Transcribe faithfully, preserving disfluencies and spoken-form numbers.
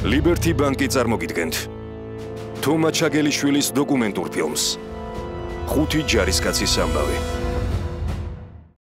Liberty Bank-ი წარმოგიდგენთ თომა ჩაგელიშვილის დოკუმენტურ ფილმს ხუთი ჯარისკაცის ამბავი.